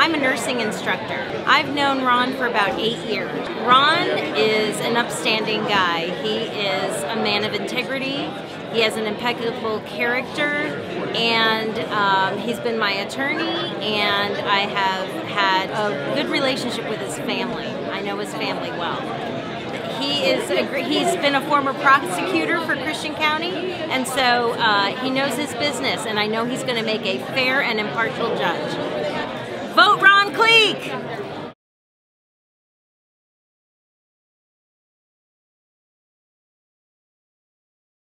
I'm a nursing instructor. I've known Ron for about 8 years. Ron is an upstanding guy. He is a man of integrity. He has an impeccable character, and he's been my attorney, and I have had a good relationship with his family. I know his family well. He's been a former prosecutor for Christian County, and so he knows his business, and I know he's going to make a fair and impartial judge. Vote Ron Cleek!